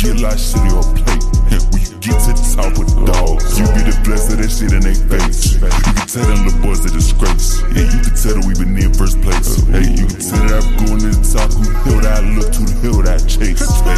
get a lot of shit on your plate. When you get to the top with the dogs, you be the blessed of that shit in their face. You can tell them little boys a disgrace. Yeah, you can tell that we been in first place. Hey, you can tell that I'm going to the top. Who the hill that I look to, the hill that I chase. Hey.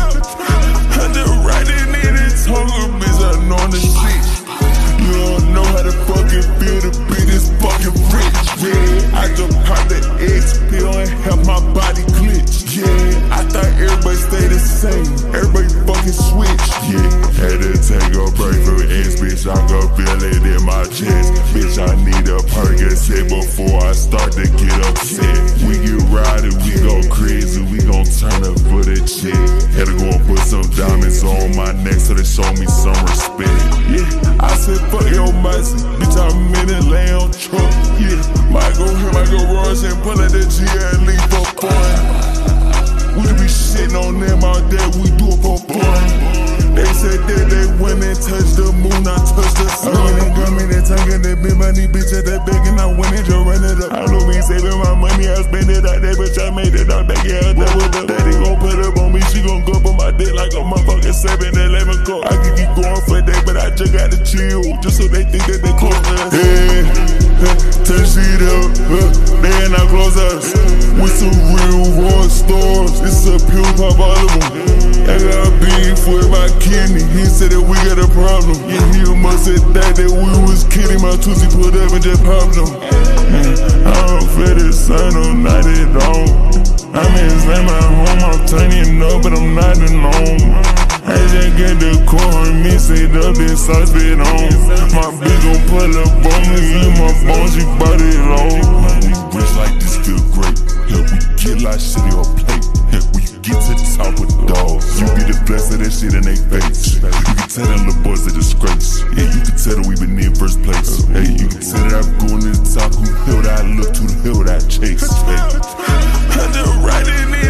I just riding in this hunger, bitch, I know the shit. You don't know how to fucking feel to be this fucking rich. Yeah, I just popped the X pill and have my body glitch. Yeah, I thought everybody stay the same. Everybody fucking switch. Yeah, had to take a break from X, bitch. I can feel it in my chest. Bitch, I need a Percocet before I start to get upset. We get riding, we go crazy, we gon' turn up for the check. Had to go and put some diamonds on my neck so they show me some respect. Yeah, I said fuck your mercy, bitch, I'm in a lamb truck. Yeah, might go here, might go rush and pull out the G and leave for fun. We just be shitting on them all day, we do it for fun. They said that they went and touched the moon, I touched the sun. I went and got me that tank and that big money, bitch, at that bag, and I went and just run it up. I know me saving my money, I spend it out there, bitch, I made it out back, yeah, double up. Daddy gon' put up on me, she gon' go up on my dick like a motherfucking 7-11 cup. I can keep going for that, but I just gotta chill, just so they think that they close us. Yeah, touch it up, they ain't not close us. With some real rock stars, it's a pill pop all of them. I got beef with my kidney, he said that we got a problem. Yeah, he must have thought that we was kidding. My Tootsie put up and just popped them. I don't feel the sun, I'm not at all. I'm inside my home, I'm turning up, but I'm not alone. I just get the corn, mix it up, then sauce it on. My bitch gon' pull up on me, in my bones, she bought it low. We rich like this feel great. Yeah, we get a lot of shit on your plate. Yeah, when you get to the top with the dogs, you be the blessed of that shit in their face. You can tell them little boys a disgrace. Yeah, you can tell that we been in first place. Hey, you can tell that I'm going to the top. Who the hill that I look to, the hill that I chase. Hey. I just riding in